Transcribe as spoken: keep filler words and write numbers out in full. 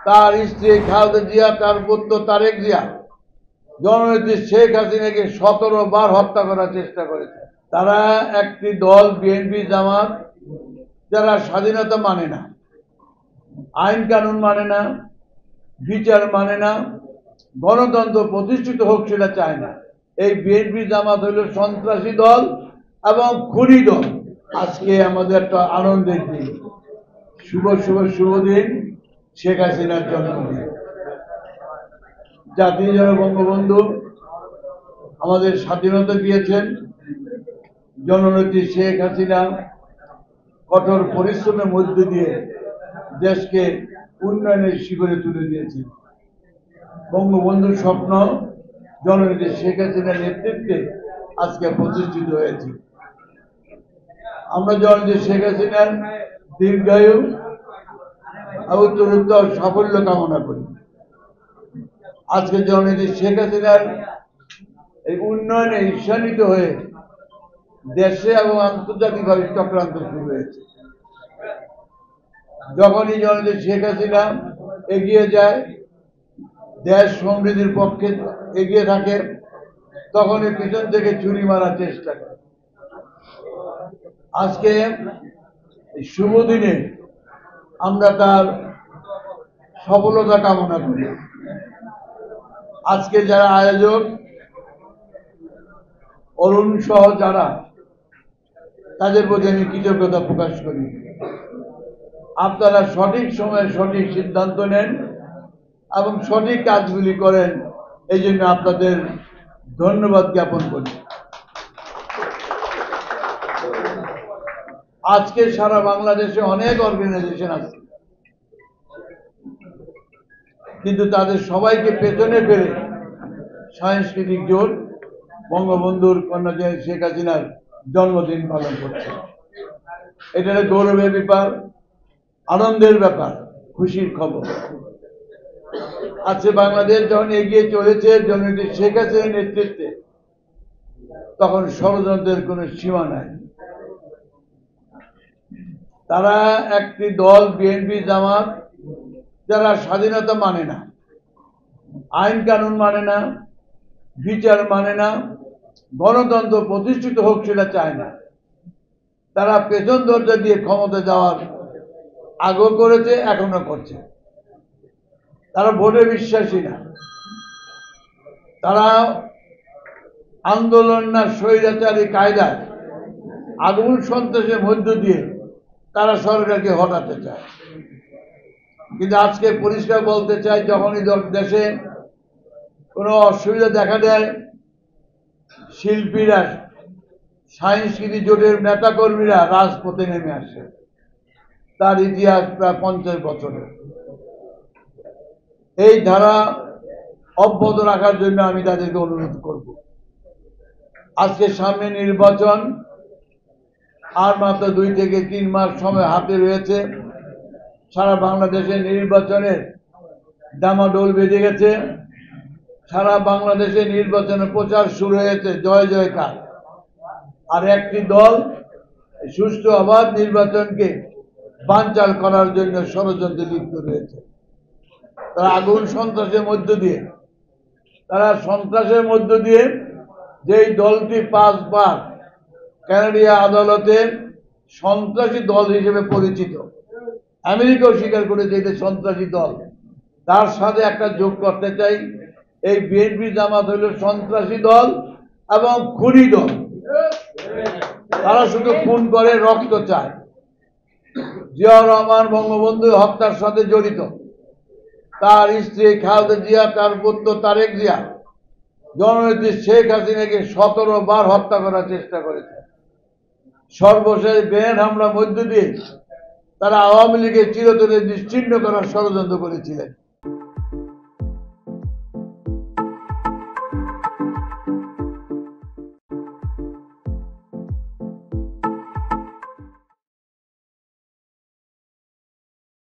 তার স্ত্রী খালেদা জিয়া, তার পুত্র তারেক জিয়া জননেত্রী শেখ হাসিনাকে সতেরো বার হত্যা করার চেষ্টা করেছে। তারা একটি দল বিএনপি জামাত যারা স্বাধীনতা মানে না, আইন কানুন মানে না, বিচার মানে না, গণতন্ত্র প্রতিষ্ঠিত হোক সেটা চায় না। এই বিএনপি জামাত হইল সন্ত্রাসী দল এবং খুনি দল। আজকে আমাদের একটা আনন্দের দিন, শুভ শুভ শুভ দিন, শেখ হাসিনার জন্মদিন। জাতির জনক বঙ্গবন্ধু আমাদের স্বাধীনতা দিয়েছেন, জননেত্রী শেখ হাসিনা কঠোর পরিশ্রমের মধ্য দিয়ে দেশকে উন্নয়নের শিখরে তুলে দিয়েছেন। বঙ্গবন্ধুর স্বপ্ন জননেত্রী শেখ হাসিনার নেতৃত্বে আজকে প্রতিষ্ঠিত হয়েছে। আমরা জননেত্রী শেখ হাসিনার দীর্ঘায়ু উত্তরোত্তর সাফল্য কামনা করি। আজকে জননেত্রী শেখ হাসিনার এই উন্নয়নে ঈর্ষান্বিত হয়ে দেশে এবং আন্তর্জাতিকভাবে চক্রান্ত শুরু হয়েছে। যখনই জননেত্রী শেখ হাসিনা এগিয়ে যায়, দেশ সমৃদ্ধির পক্ষে এগিয়ে থাকে, তখনই পিছন থেকে ছুরি মারার চেষ্টা করে। আজকে শুভ দিনে আমরা তার সফলতা কামনা করি। আজকে যারা আয়োজক, অরুণ সহ যারা, তাদের প্রতি আমি কৃতজ্ঞতা প্রকাশ করি। আপনারা সঠিক সময়ে সঠিক সিদ্ধান্ত নেন এবং সঠিক কাজগুলি করেন, এই জন্য আপনাদের ধন্যবাদ জ্ঞাপন করি। আজকে সারা বাংলাদেশে অনেক অর্গানাইজেশন আছে, কিন্তু তাদের সবাইকে পেছনে ফেলে সাংস্কৃতিক জোট বঙ্গবন্ধুর কন্যা শেখ হাসিনার জন্মদিন পালন করছে। এটা গৌরবের ব্যাপার, আনন্দের ব্যাপার, খুশির খবর। আজকে বাংলাদেশ যখন এগিয়ে চলেছে জননেত্রী শেখ হাসিনার নেতৃত্বে, তখন ষড়যন্ত্রের কোনো সীমা নাই। তারা একটি দল বিএনপি জামাত যারা স্বাধীনতা মানে না, আইন কানুন মানে না, বিচার মানে না, গণতন্ত্র প্রতিষ্ঠিত হোক সেটা চায় না। তারা পেছন দরজা দিয়ে ক্ষমতা যাওয়ার আগ্রহ করেছে, এখনো করছে। তারা ভোটে বিশ্বাসী না, তারা আন্দোলন না স্বৈরাচারী কায়দায় আগুন সন্ত্রাসের মধ্য দিয়ে তারা সরকারকে হটাতে চায়। কিন্তু আজকে পরিষ্কার বলতে চাই, যখনই দেশে কোনো অসুবিধা দেখা দেয়, শিল্পীরা, সাংস্কৃতিক জোটের নেতাকর্মীরা রাজপথে নেমে আসে। তার ইতিহাস প্রায় পঞ্চাশ বছরের। এই ধারা অব্যাহত রাখার জন্য আমি তাদেরকে অনুরোধ করব। আজকে সামনে নির্বাচন, আর মাত্র দুই থেকে তিন মাস সময় হাতে রয়েছে। সারা বাংলাদেশে নির্বাচনের ডামাডোল বেজে গেছে। সারা বাংলাদেশে নির্বাচনের প্রচার শুরু হয়েছে, জয় জয়কার। আর একটি দল সুষ্ঠু অবাধ নির্বাচনকে বানচাল করার জন্য ষড়যন্ত্রে লিপ্ত রয়েছে। তারা আগুন সন্ত্রাসের মধ্য দিয়ে, তারা সন্ত্রাসের মধ্য দিয়ে যেই দলটি পাঁচবার কানাডিয়া আদালতে সন্ত্রাসী দল হিসেবে পরিচিত, আমেরিকাও স্বীকার করেছে এটা সন্ত্রাসী দল, তার সাথে একটা যোগ করতে চাই। এই বিএনপি জামাত হইল সন্ত্রাসী দল এবং খুনি দল। তারা শুধু খুন করে, রক্ত চায়। জিয়াউর রহমান বঙ্গবন্ধু হত্যার সাথে জড়িত। তার স্ত্রী খালেদা জিয়া, তার পুত্র তারেক জিয়া জননেত্রী শেখ হাসিনাকে সতেরো বার হত্যা করার চেষ্টা করেছে। সর্বশেষ গ্রেনেড হামলার মধ্য দিয়ে তারা আওয়ামী লীগের চিরতরে নিশ্চিহ্ন করার ষড়যন্ত্র করেছিলেন।